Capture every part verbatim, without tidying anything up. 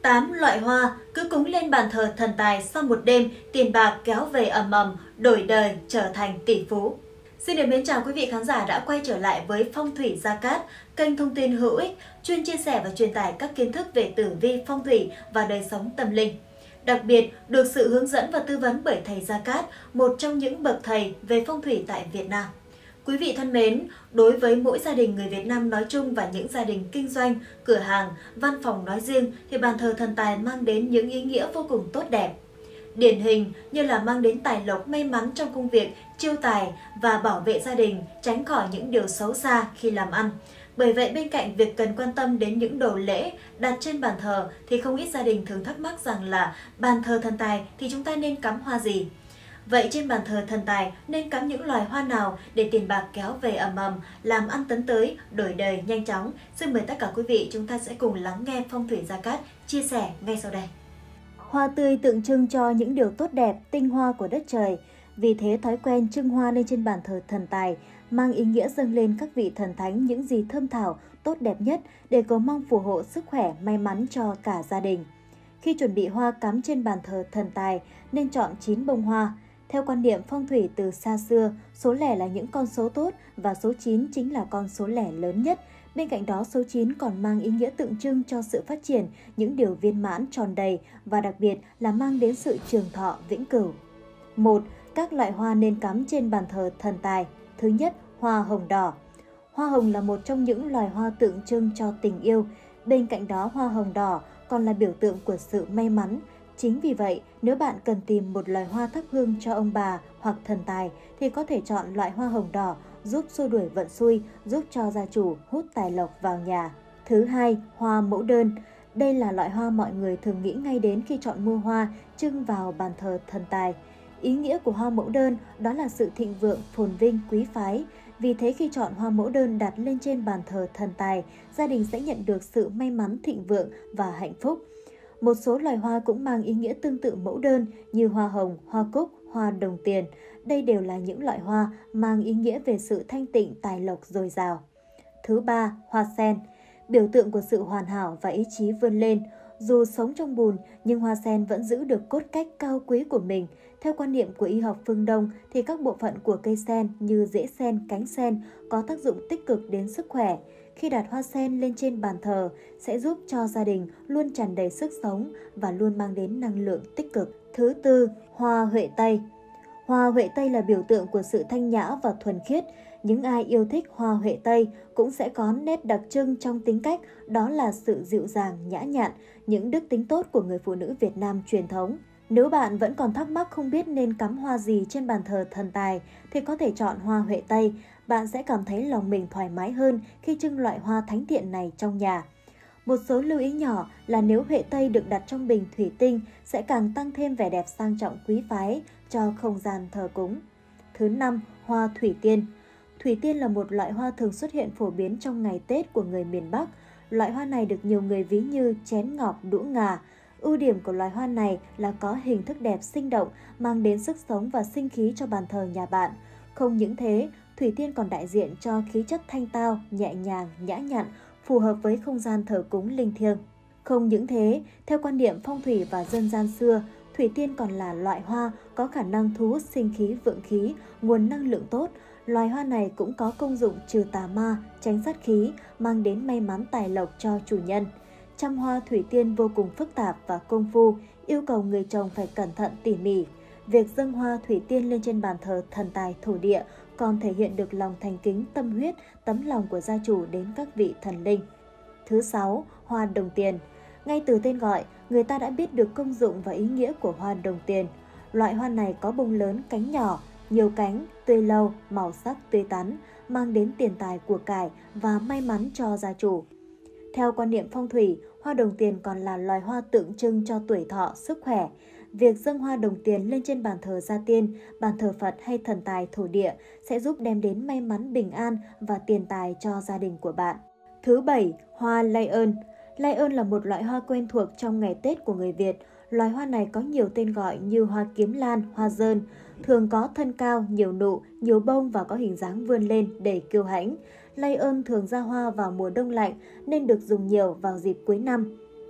tám loại hoa cứ cúng lên bàn thờ thần tài, sau một đêm tiền bạc kéo về ầm ầm, đổi đời trở thành tỷ phú. Xin được mến chào quý vị khán giả đã quay trở lại với Phong thủy Gia Cát, kênh thông tin hữu ích chuyên chia sẻ và truyền tải các kiến thức về tử vi, phong thủy và đời sống tâm linh. Đặc biệt được sự hướng dẫn và tư vấn bởi thầy Gia Cát, một trong những bậc thầy về phong thủy tại Việt Nam. Quý vị thân mến, đối với mỗi gia đình người Việt Nam nói chung và những gia đình kinh doanh, cửa hàng, văn phòng nói riêng thì bàn thờ thần tài mang đến những ý nghĩa vô cùng tốt đẹp. Điển hình như là mang đến tài lộc, may mắn trong công việc, chiêu tài và bảo vệ gia đình, tránh khỏi những điều xấu xa khi làm ăn. Bởi vậy bên cạnh việc cần quan tâm đến những đồ lễ đặt trên bàn thờ thì không ít gia đình thường thắc mắc rằng là bàn thờ thần tài thì chúng ta nên cắm hoa gì? Vậy trên bàn thờ thần tài nên cắm những loài hoa nào để tiền bạc kéo về ầm ầm, làm ăn tấn tới, đổi đời nhanh chóng? Xin mời tất cả quý vị chúng ta sẽ cùng lắng nghe Phong thủy Gia Cát chia sẻ ngay sau đây. Hoa tươi tượng trưng cho những điều tốt đẹp, tinh hoa của đất trời. Vì thế thói quen trưng hoa lên trên bàn thờ thần tài mang ý nghĩa dâng lên các vị thần thánh những gì thơm thảo, tốt đẹp nhất để cầu mong phù hộ sức khỏe, may mắn cho cả gia đình. Khi chuẩn bị hoa cắm trên bàn thờ thần tài nên chọn chín bông hoa. Theo quan niệm phong thủy từ xa xưa, số lẻ là những con số tốt và số chín chính là con số lẻ lớn nhất. Bên cạnh đó, số chín còn mang ý nghĩa tượng trưng cho sự phát triển, những điều viên mãn, tròn đầy và đặc biệt là mang đến sự trường thọ, vĩnh cửu. một. Các loại hoa nên cắm trên bàn thờ thần tài. Thứ nhất, hoa hồng đỏ. Hoa hồng là một trong những loài hoa tượng trưng cho tình yêu. Bên cạnh đó, hoa hồng đỏ còn là biểu tượng của sự may mắn. Chính vì vậy, nếu bạn cần tìm một loài hoa thắp hương cho ông bà hoặc thần tài thì có thể chọn loại hoa hồng đỏ giúp xua đuổi vận xui, giúp cho gia chủ hút tài lộc vào nhà. Thứ hai, hoa mẫu đơn. Đây là loại hoa mọi người thường nghĩ ngay đến khi chọn mua hoa trưng vào bàn thờ thần tài. Ý nghĩa của hoa mẫu đơn đó là sự thịnh vượng, phồn vinh, quý phái. Vì thế khi chọn hoa mẫu đơn đặt lên trên bàn thờ thần tài, gia đình sẽ nhận được sự may mắn, thịnh vượng và hạnh phúc. Một số loài hoa cũng mang ý nghĩa tương tự mẫu đơn như hoa hồng, hoa cúc, hoa đồng tiền. Đây đều là những loại hoa mang ý nghĩa về sự thanh tịnh, tài lộc dồi dào. Thứ ba, hoa sen. Biểu tượng của sự hoàn hảo và ý chí vươn lên. Dù sống trong bùn nhưng hoa sen vẫn giữ được cốt cách cao quý của mình. Theo quan niệm của y học phương Đông thì các bộ phận của cây sen như rễ sen, cánh sen có tác dụng tích cực đến sức khỏe. Khi đặt hoa sen lên trên bàn thờ sẽ giúp cho gia đình luôn tràn đầy sức sống và luôn mang đến năng lượng tích cực. Thứ tư, hoa huệ tây. Hoa huệ tây là biểu tượng của sự thanh nhã và thuần khiết. Những ai yêu thích hoa huệ tây cũng sẽ có nét đặc trưng trong tính cách, đó là sự dịu dàng, nhã nhặn, những đức tính tốt của người phụ nữ Việt Nam truyền thống. Nếu bạn vẫn còn thắc mắc không biết nên cắm hoa gì trên bàn thờ thần tài thì có thể chọn hoa huệ tây. Bạn sẽ cảm thấy lòng mình thoải mái hơn khi trưng loại hoa thánh thiện này trong nhà. Một số lưu ý nhỏ là nếu huệ tây được đặt trong bình thủy tinh sẽ càng tăng thêm vẻ đẹp sang trọng quý phái cho không gian thờ cúng. Thứ năm, hoa thủy tiên. Thủy tiên là một loại hoa thường xuất hiện phổ biến trong ngày Tết của người miền Bắc. Loại hoa này được nhiều người ví như chén ngọc, đũa ngà. Ưu điểm của loài hoa này là có hình thức đẹp sinh động, mang đến sức sống và sinh khí cho bàn thờ nhà bạn. Không những thế, thủy tiên còn đại diện cho khí chất thanh tao, nhẹ nhàng, nhã nhặn, phù hợp với không gian thờ cúng linh thiêng. Không những thế, theo quan niệm phong thủy và dân gian xưa, thủy tiên còn là loại hoa có khả năng thu hút sinh khí, vượng khí, nguồn năng lượng tốt. Loài hoa này cũng có công dụng trừ tà ma, tránh sát khí, mang đến may mắn tài lộc cho chủ nhân. Chăm hoa thủy tiên vô cùng phức tạp và công phu, yêu cầu người trồng phải cẩn thận tỉ mỉ. Việc dâng hoa thủy tiên lên trên bàn thờ thần tài thổ địa còn thể hiện được lòng thành kính, tâm huyết, tấm lòng của gia chủ đến các vị thần linh. Thứ sáu, hoa đồng tiền. Ngay từ tên gọi, người ta đã biết được công dụng và ý nghĩa của hoa đồng tiền. Loại hoa này có bông lớn, cánh nhỏ, nhiều cánh, tươi lâu, màu sắc tươi tắn, mang đến tiền tài của cải và may mắn cho gia chủ. Theo quan niệm phong thủy, hoa đồng tiền còn là loài hoa tượng trưng cho tuổi thọ, sức khỏe. Việc dâng hoa đồng tiền lên trên bàn thờ gia tiên, bàn thờ Phật hay thần tài thổ địa sẽ giúp đem đến may mắn, bình an và tiền tài cho gia đình của bạn. Thứ bảy, hoa lay ơn. Lay ơn là một loại hoa quen thuộc trong ngày Tết của người Việt. Loài hoa này có nhiều tên gọi như hoa kiếm lan, hoa dơn, thường có thân cao, nhiều nụ, nhiều bông và có hình dáng vươn lên đầy kiêu hãnh. Lay ơn thường ra hoa vào mùa đông lạnh nên được dùng nhiều vào dịp cuối năm.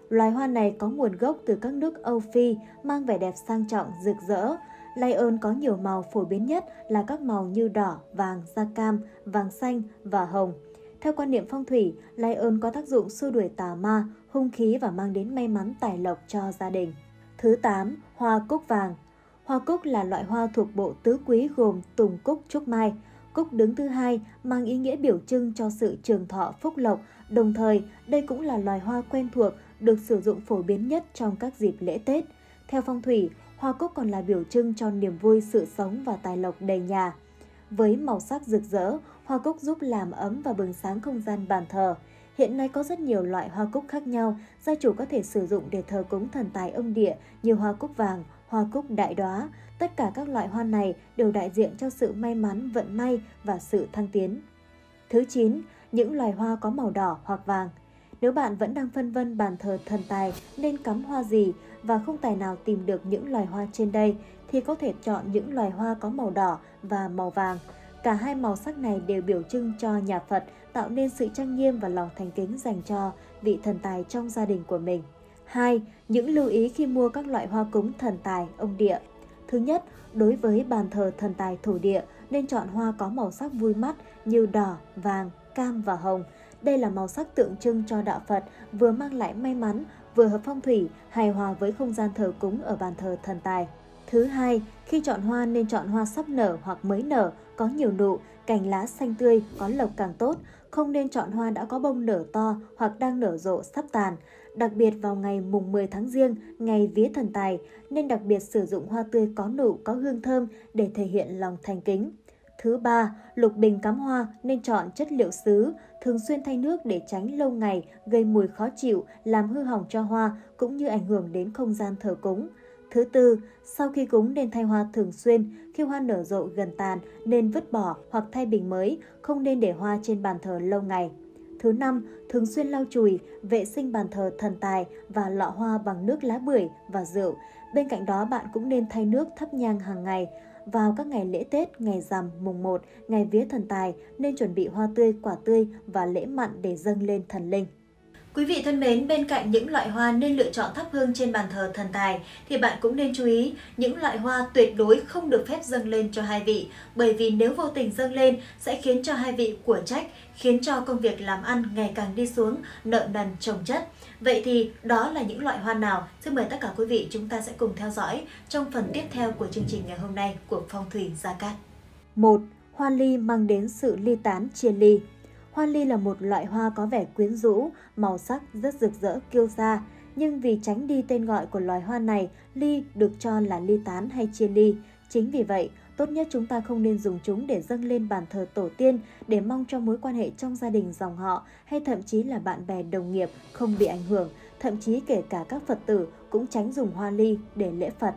Loài hoa này có nguồn gốc từ các nước Âu Phi, mang vẻ đẹp sang trọng, rực rỡ. Lay ơn có nhiều màu, phổ biến nhất là các màu như đỏ, vàng, da cam, vàng xanh và hồng. Theo quan niệm phong thủy, lay ơn có tác dụng xua đuổi tà ma, hung khí và mang đến may mắn tài lộc cho gia đình. Thứ tám, hoa cúc vàng. Hoa cúc là loại hoa thuộc bộ tứ quý gồm tùng cúc, trúc mai. Cúc đứng thứ hai mang ý nghĩa biểu trưng cho sự trường thọ phúc lộc, đồng thời đây cũng là loài hoa quen thuộc được sử dụng phổ biến nhất trong các dịp lễ Tết. Theo phong thủy, hoa cúc còn là biểu trưng cho niềm vui, sự sống và tài lộc đầy nhà. Với màu sắc rực rỡ, hoa cúc giúp làm ấm và bừng sáng không gian bàn thờ. Hiện nay có rất nhiều loại hoa cúc khác nhau, gia chủ có thể sử dụng để thờ cúng thần tài ông địa như hoa cúc vàng, hoa cúc đại đóa. Tất cả các loại hoa này đều đại diện cho sự may mắn, vận may và sự thăng tiến. Thứ chín, những loài hoa có màu đỏ hoặc vàng. Nếu bạn vẫn đang phân vân bàn thờ thần tài nên cắm hoa gì và không tài nào tìm được những loài hoa trên đây, thì có thể chọn những loài hoa có màu đỏ và màu vàng. Cả hai màu sắc này đều biểu trưng cho nhà Phật, tạo nên sự trang nghiêm và lòng thành kính dành cho vị thần tài trong gia đình của mình. hai. Những lưu ý khi mua các loại hoa cúng thần tài, ông địa. Thứ nhất, đối với bàn thờ thần tài thổ địa nên chọn hoa có màu sắc vui mắt như đỏ, vàng, cam và hồng. Đây là màu sắc tượng trưng cho đạo Phật, vừa mang lại may mắn, vừa hợp phong thủy, hài hòa với không gian thờ cúng ở bàn thờ thần tài. Thứ hai, khi chọn hoa nên chọn hoa sắp nở hoặc mới nở, có nhiều nụ, cành lá xanh tươi, có lộc càng tốt. Không nên chọn hoa đã có bông nở to hoặc đang nở rộ sắp tàn. Đặc biệt vào ngày mùng mười tháng Giêng, ngày vía thần tài, nên đặc biệt sử dụng hoa tươi có nụ, có hương thơm để thể hiện lòng thành kính. Thứ ba, lục bình cắm hoa nên chọn chất liệu sứ, thường xuyên thay nước để tránh lâu ngày gây mùi khó chịu, làm hư hỏng cho hoa cũng như ảnh hưởng đến không gian thờ cúng. Thứ tư, sau khi cúng nên thay hoa thường xuyên, khi hoa nở rộ gần tàn nên vứt bỏ hoặc thay bình mới, không nên để hoa trên bàn thờ lâu ngày. Thứ năm, thường xuyên lau chùi, vệ sinh bàn thờ thần tài và lọ hoa bằng nước lá bưởi và rượu. Bên cạnh đó bạn cũng nên thay nước thắp nhang hàng ngày. Vào các ngày lễ Tết, ngày rằm, mùng một, ngày vía thần tài nên chuẩn bị hoa tươi, quả tươi và lễ mặn để dâng lên thần linh. Quý vị thân mến, bên cạnh những loại hoa nên lựa chọn thắp hương trên bàn thờ thần tài thì bạn cũng nên chú ý những loại hoa tuyệt đối không được phép dâng lên cho hai vị, bởi vì nếu vô tình dâng lên sẽ khiến cho hai vị của trách, khiến cho công việc làm ăn ngày càng đi xuống, nợ nần chồng chất. Vậy thì đó là những loại hoa nào? Xin mời tất cả quý vị chúng ta sẽ cùng theo dõi trong phần tiếp theo của chương trình ngày hôm nay của Phong thủy Gia Cát. một. Hoa ly mang đến sự ly tán chia ly. Hoa ly là một loại hoa có vẻ quyến rũ, màu sắc rất rực rỡ kiêu sa, nhưng vì tránh đi tên gọi của loài hoa này, ly được cho là ly tán hay chia ly. Chính vì vậy, tốt nhất chúng ta không nên dùng chúng để dâng lên bàn thờ tổ tiên để mong cho mối quan hệ trong gia đình dòng họ hay thậm chí là bạn bè đồng nghiệp không bị ảnh hưởng, thậm chí kể cả các Phật tử cũng tránh dùng hoa ly để lễ Phật.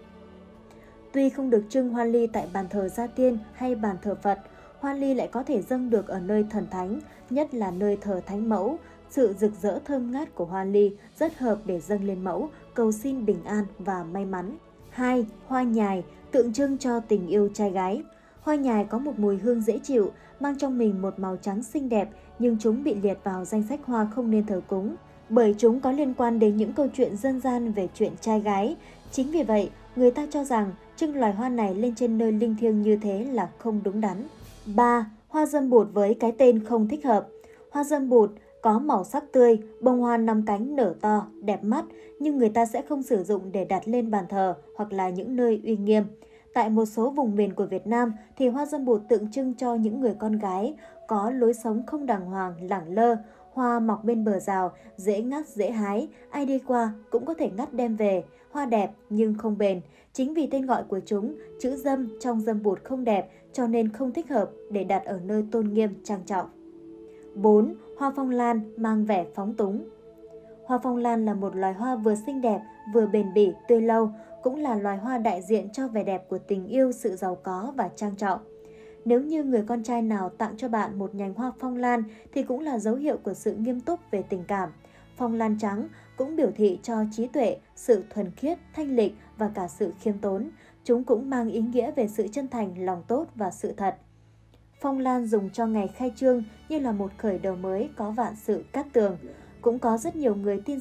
Tuy không được trưng hoa ly tại bàn thờ gia tiên hay bàn thờ Phật, hoa ly lại có thể dâng được ở nơi thần thánh, nhất là nơi thờ thánh mẫu. Sự rực rỡ thơm ngát của hoa ly rất hợp để dâng lên mẫu, cầu xin bình an và may mắn. hai. Hoa nhài, tượng trưng cho tình yêu trai gái. Hoa nhài có một mùi hương dễ chịu, mang trong mình một màu trắng xinh đẹp, nhưng chúng bị liệt vào danh sách hoa không nên thờ cúng, bởi chúng có liên quan đến những câu chuyện dân gian về chuyện trai gái. Chính vì vậy, người ta cho rằng trưng loài hoa này lên trên nơi linh thiêng như thế là không đúng đắn. ba. Hoa dâm bụt với cái tên không thích hợp. Hoa dâm bụt có màu sắc tươi, bông hoa năm cánh nở to, đẹp mắt, nhưng người ta sẽ không sử dụng để đặt lên bàn thờ hoặc là những nơi uy nghiêm. Tại một số vùng miền của Việt Nam thì hoa dâm bụt tượng trưng cho những người con gái có lối sống không đàng hoàng, lẳng lơ. Hoa mọc bên bờ rào, dễ ngắt dễ hái, ai đi qua cũng có thể ngắt đem về. Hoa đẹp nhưng không bền. Chính vì tên gọi của chúng, chữ dâm trong dâm bụt không đẹp cho nên không thích hợp để đặt ở nơi tôn nghiêm trang trọng. bốn. Hoa phong lan mang vẻ phóng túng. Hoa phong lan là một loài hoa vừa xinh đẹp, vừa bền bỉ, tươi lâu, cũng là loài hoa đại diện cho vẻ đẹp của tình yêu, sự giàu có và trang trọng. Nếu như người con trai nào tặng cho bạn một nhành hoa phong lan thì cũng là dấu hiệu của sự nghiêm túc về tình cảm. Phong lan trắng cũng biểu thị cho trí tuệ, sự thuần khiết, thanh lịch và cả sự khiêm tốn. Chúng cũng mang ý nghĩa về sự chân thành, lòng tốt và sự thật. Phong lan dùng cho ngày khai trương như là một khởi đầu mới có vạn sự cát tường. Cũng có rất nhiều người tin rằng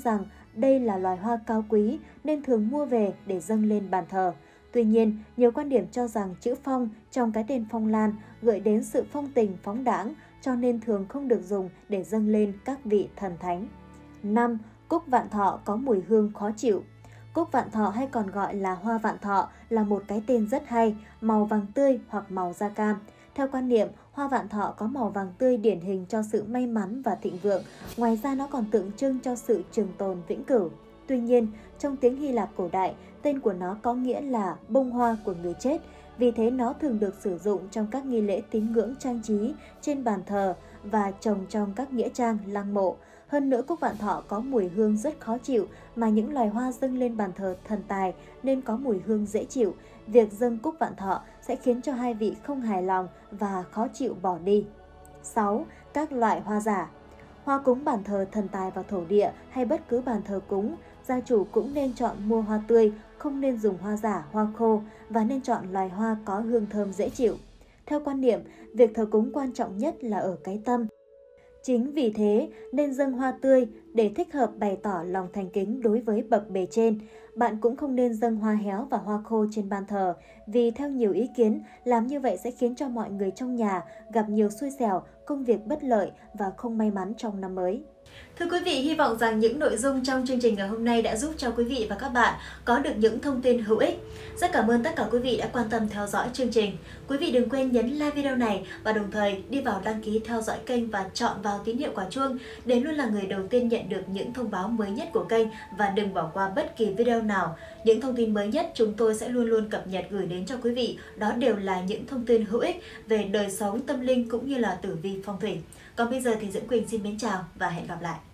đây là loài hoa cao quý nên thường mua về để dâng lên bàn thờ. Tuy nhiên, nhiều quan điểm cho rằng chữ phong trong cái tên phong lan gợi đến sự phong tình phóng đãng, cho nên thường không được dùng để dâng lên các vị thần thánh. năm. Cúc vạn thọ có mùi hương khó chịu. Cúc vạn thọ hay còn gọi là hoa vạn thọ là một cái tên rất hay, màu vàng tươi hoặc màu da cam. Theo quan niệm, hoa vạn thọ có màu vàng tươi điển hình cho sự may mắn và thịnh vượng, ngoài ra nó còn tượng trưng cho sự trường tồn vĩnh cửu. Tuy nhiên, trong tiếng Hy Lạp cổ đại, tên của nó có nghĩa là bông hoa của người chết, vì thế nó thường được sử dụng trong các nghi lễ tín ngưỡng trang trí trên bàn thờ và trồng trong các nghĩa trang, lăng mộ. Hơn nữa, cúc vạn thọ có mùi hương rất khó chịu, mà những loài hoa dâng lên bàn thờ thần tài nên có mùi hương dễ chịu. Việc dâng cúc vạn thọ sẽ khiến cho hai vị không hài lòng và khó chịu bỏ đi. sáu. Các loại hoa giả. Hoa cúng bàn thờ thần tài và thổ địa hay bất cứ bàn thờ cúng, gia chủ cũng nên chọn mua hoa tươi, không nên dùng hoa giả, hoa khô và nên chọn loài hoa có hương thơm dễ chịu. Theo quan niệm, việc thờ cúng quan trọng nhất là ở cái tâm. Chính vì thế nên dâng hoa tươi để thích hợp bày tỏ lòng thành kính đối với bậc bề trên. Bạn cũng không nên dâng hoa héo và hoa khô trên bàn thờ, vì theo nhiều ý kiến, làm như vậy sẽ khiến cho mọi người trong nhà gặp nhiều xui xẻo, công việc bất lợi và không may mắn trong năm mới. Thưa quý vị, hy vọng rằng những nội dung trong chương trình ngày hôm nay đã giúp cho quý vị và các bạn có được những thông tin hữu ích. Rất cảm ơn tất cả quý vị đã quan tâm theo dõi chương trình. Quý vị đừng quên nhấn like video này và đồng thời đi vào đăng ký theo dõi kênh và chọn vào tín hiệu quả chuông để luôn là người đầu tiên nhận được những thông báo mới nhất của kênh và đừng bỏ qua bất kỳ video nào. Những thông tin mới nhất chúng tôi sẽ luôn luôn cập nhật gửi đến cho quý vị. Đó đều là những thông tin hữu ích về đời sống tâm linh cũng như là tử vi phong thủy. Còn bây giờ thì Diễm Quỳnh xin mến chào và hẹn gặp lại.